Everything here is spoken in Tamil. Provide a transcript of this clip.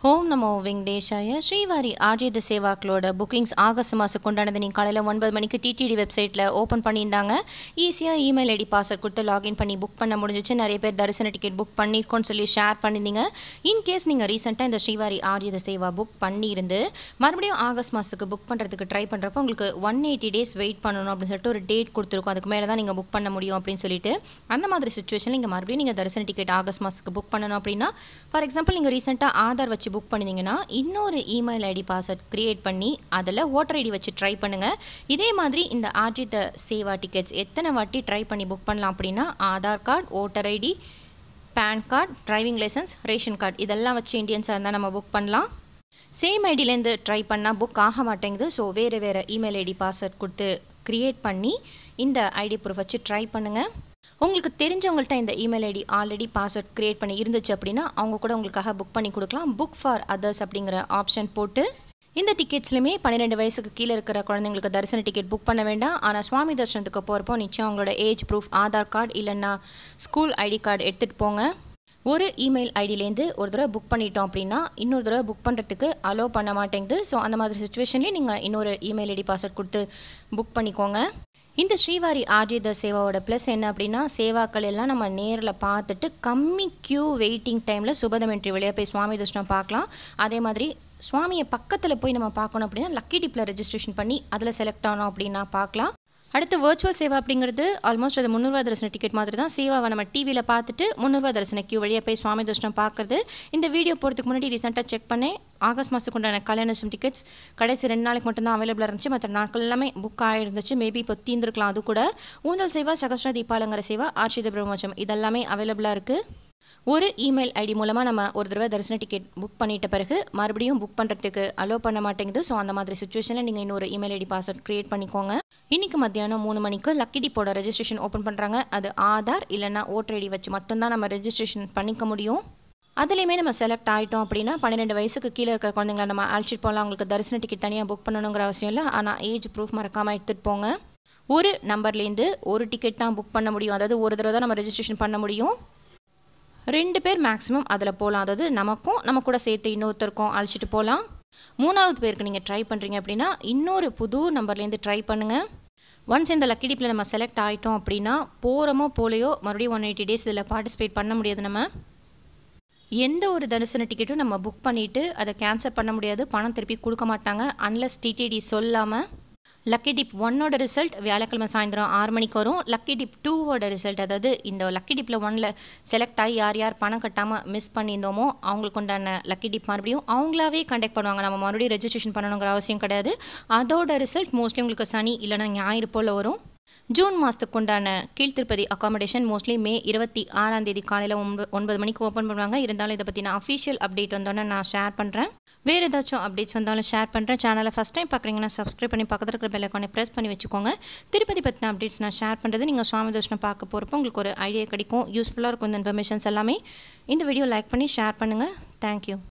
ஓம் நமோ வெங்கடேஷாய ஸ்ரீவாரி ஆர்ஜித சேவாக்களோட புக்கிங்ஸ் ஆகஸ்ட் மாதம் கொண்டானது நீங்கள் காலையில் 9 மணிக்கு டிடிடி வெப்சைட்டில் ஓப்பன் பண்ணியிருந்தாங்க. ஈஸியாக இமெயில் ஐடி பாஸ்வேர்ட் கொடுத்து லாகின் பண்ணி புக் பண்ண முடிஞ்சிச்சு. நிறைய பேர் தரிசன டிக்கெட் புக் பண்ணியிருக்கோன்னு சொல்லி ஷேர் பண்ணியிருந்தீங்க. இன்கேஸ் நீங்கள் ரீசெண்டாக இந்த ஸ்ரீவாரி ஆர்ஜித சேவா புக் பண்ணியிருந்து மறுபடியும் ஆகஸ்ட் மாதத்துக்கு புக் பண்ணுறதுக்கு ட்ரை பண்ணுறப்போ உங்களுக்கு 180 days வெயிட் பண்ணணும் அப்படின்னு சொல்லிட்டு ஒரு டேட் கொடுத்துருக்கோம். அதுக்கு மேலே தான் நீங்கள் புக் பண்ண முடியும் அப்படின்னு சொல்லிட்டு அந்த மாதிரி சுச்சுவேஷனில் நீங்கள் மறுபடியும் நீங்கள் தரிசன டிக்கெட் ஆகஸ்ட் மாதத்துக்கு புக் பண்ணணும் அப்படின்னா, ஃபார் எக்ஸாம்பிள் நீங்கள் ரீசெண்டாக ஆதார் வச்சு புக் பண்ணிங்கன்னா இன்னொரு இமெயில் ஐடி பாஸ்வேர்ட் கிரியேட் பண்ணி அதில் ஓட்டர் ஐடி வச்சு ட்ரை பண்ணுங்கள். இதே மாதிரி இந்த ஆர்ஜித சேவா டிக்கெட்ஸ் எத்தனை வாட்டி ட்ரை பண்ணி புக் பண்ணலாம் அப்படின்னா, Aadhaar card, voter ID, PAN card, driving licence, ration card இதெல்லாம் வச்சு இந்தியன்ஸாக இருந்தால் நம்ம புக் பண்ணலாம். சேம் ஐடியிலேருந்து ட்ரை பண்ணால் புக் ஆக மாட்டேங்குது. ஸோ வேறு இமெயில் ஐடி பாஸ்வேர்ட் கொடுத்து க்ரியேட் பண்ணி இந்த ஐடி ப்ரூஃப் வச்சு ட்ரை பண்ணுங்கள். உங்களுக்கு தெரிஞ்சவங்கள்ட்ட இந்த email ID already password create பண்ணி இருந்துச்சு அப்படின்னா அவங்க கூட உங்களுக்காக புக் பண்ணி கொடுக்கலாம். புக் ஃபார் அதர்ஸ் அப்படிங்கிற ஆப்ஷன் போட்டு இந்த டிக்கெட்ஸ்லையுமே 12 வயசுக்கு கீழே இருக்கிற குழந்தைங்களுக்கு தரிசன டிக்கெட் புக் பண்ண வேண்டாம். ஆனால் சுவாமி தரிசனத்துக்கு போகிறப்போ நிச்சயம் அவங்களோட ஏஜ் ப்ரூஃப், ஆதார் கார்டு இல்லைன்னா ஸ்கூல் ஐடி கார்டு எடுத்துகிட்டு போங்க. ஒரு இமெயில் ஐடியிலேருந்து ஒரு தடவை புக் பண்ணிட்டோம் அப்படின்னா இன்னொரு தடவை புக் பண்ணுறதுக்கு அலோவ் பண்ண மாட்டேங்குது. ஸோ அந்த மாதிரி சுச்சுவேஷன்லேயே நீங்கள் இன்னொரு இமெயில் ஐடி பாஸ்வேர்ட் கொடுத்து புக் பண்ணிக்கோங்க. இந்த ஸ்ரீவாரி ஆர்ஜித சேவாவோட ப்ளஸ் என்ன அப்படின்னா, சேவாக்கள் எல்லாம் நம்ம நேரில் பார்த்துட்டு கம்மி க்யூ வெயிட்டிங் டைமில் சுபதம் என்ட்ரி வழியாக போய் சுவாமி தரிசனம் பார்க்கலாம். அதே மாதிரி சுவாமியை பக்கத்தில் போய் நம்ம பார்க்கணும் அப்படின்னா லக்கி டிப்பில் ரெஜிஸ்ட்ரேஷன் பண்ணி அதில் செலக்ட் ஆனோம் அப்படின்னா பார்க்கலாம். அடுத்து வர்ச்சுவல் சேவா அப்படிங்கிறது ஆல்மோஸ்ட் அது 300 தரிசன டிக்கெட் மாதிரி தான். சேவாவை நம்ம டிவியில் பார்த்துட்டு 300 தரிசன கியூ வழியாக போய் சுவாமி தரிசனம் பார்க்குறது. இந்த வீடியோ போகிறதுக்கு முன்னாடி ரீசெண்டாக செக் பண்ணேன். ஆகஸ்ட் மாதத்துக்கு உண்டான கல்யாணம் டிக்கெட்ஸ் கடைசி 2 நாளைக்கு மட்டும்தான் அவைலபிளாக இருந்துச்சு. மற்ற நாட்கள் எல்லாமே புக் ஆகிருந்துச்சு. மேபி இப்போ தீர்ந்துருக்கலாம். அது கூட ஊந்தல் சேவா, சகஸ்ரா தீபாலங்கர சேவா, ஆர்ஷித பிரம்மோற்சவம் இதெல்லாமே அவைலபிளாக இருக்குது. ஒரு இமெயில் ஐடி மூலமாக நம்ம ஒரு தடவை தரிசன டிக்கெட் புக் பண்ணிட்ட பிறகு மறுபடியும் புக் பண்ணுறதுக்கு அலோவ் பண்ண மாட்டேங்குது. ஸோ அந்த மாதிரி சுச்சுவேஷனில் நீங்கள் இன்னொரு இமெயில் ஐடி பாஸ்வேர்ட் க்ரியேட் பண்ணிக்கோங்க. இன்றைக்கி மத்தியானம் 3 மணிக்கு லக்கி டிப்போட ரெஜிஸ்ட்ரேஷன் ஓப்பன் பண்ணுறாங்க. அது ஆதார் இல்லைன்னா ஓட்டர் ஐடி வச்சு மட்டும்தான் நம்ம ரெஜிஸ்ட்ரேஷன் பண்ணிக்க முடியும். அதுலேயுமே நம்ம செலக்ட் ஆகிட்டோம் அப்படின்னா 12 வயசுக்கு கீழே இருக்கிற குழந்தைங்களை நம்ம அழைச்சிட்டு போகலாம். அவங்களுக்கு தரிசன டிக்கெட் தனியாக புக் பண்ணணுங்கிற அவசியம் இல்லை. ஆனால் ஏஜ் ப்ரூஃப் மறக்காமல் எடுத்துகிட்டு போங்க. ஒரு நம்பர்லேருந்து ஒரு டிக்கெட் தான் புக் பண்ண முடியும். அதாவது ஒரு தடவை தான் நம்ம ரெஜிஸ்ட்ரேஷன் பண்ண முடியும். 2 பேர் மேக்ஸிமம் அதில் போகலாம். அதாவது நமக்கும் நம்ம கூட சேர்த்து இன்னொருத்தருக்கும் அழைச்சிட்டு போகலாம். 3வது பேருக்கு நீங்கள் ட்ரை பண்ணுறீங்க அப்படின்னா இன்னொரு புது நம்பர்லேருந்து ட்ரை பண்ணுங்கள். ஒன்ஸ் இந்த லக்கி டிப்பில் நம்ம செலக்ட் ஆகிட்டோம் அப்படின்னா போகிறோமோ போலையோ மறுபடியும் 180 days இதில் பார்ட்டிசிபேட் பண்ண முடியாது. நம்ம எந்த ஒரு தரிசன டிக்கெட்டும் நம்ம புக் பண்ணிவிட்டு அதை கேன்சல் பண்ண முடியாது. பணம் திருப்பி கொடுக்க மாட்டாங்க அன்லஸ் டிடிடி சொல்லாமல். லக்கி டிப் 1ஓட ரிசல்ட் வியாழக்கிழமை சாயந்தரம் 6 மணிக்கு வரும். லக்கி டிப் 2ஓட ரிசல்ட், அதாவது இந்த லக்கி டிப்பில் 1ல் செலக்ட் ஆகி யார் யார் பணம் கட்டாமல் மிஸ் பண்ணியிருந்தோமோ அவங்களுக்கு உண்டான லக்கி டிப் மறுபடியும் அவங்களாவே கண்டக்ட் பண்ணுவாங்க. நம்ம மறுபடியும் ரெஜிஸ்ட்ரேஷன் பண்ணணுங்கிற அவசியம் கிடையாது. அதோட ரிசல்ட் மோஸ்ட்லி உங்களுக்கு சனி இல்லைனா ஞாயிறு போல் வரும். ஜூன் மாதத்துக்கு உண்டான கீழ்த்திருப்பதி அகாமடேஷன் மோஸ்ட்லி மே 26ஆம் தேதி காலையில் 9 மணிக்கு ஓப்பன் பண்ணுவாங்க. இருந்தாலும் இதை பற்றின அஃபீஷியல் அப்டேட் வந்தோன்னே நான் ஷேர் பண்ணுறேன். வேறு ஏதாச்சும் அப்டேட்ஸ் வந்தாலும் ஷேர் பண்ணுறேன். சேனலை ஃபஸ்ட் டைம் பார்க்குறீங்கன்னா சப்ஸ்கிரைப் பண்ணி பக்கத்தில் இருக்கிற பெல் ஐகானை ப்ரெஸ் பண்ணி வச்சுக்கோங்க. திருப்பதி பற்றின அப்டேட்ஸ் நான் ஷேர் பண்ணுறது நீங்கள் சுவாமி தரிசனம் பார்க்க போகிறப்போ உங்களுக்கு ஒரு ஐடியா கிடைக்கும். யூஸ்ஃபுல்லாக இருக்கும் இந்த இன்ஃபர்மேஷன்ஸ் எல்லாமே. இந்த வீடியோ லைக் பண்ணி ஷேர் பண்ணுங்கள். தேங்க்யூ.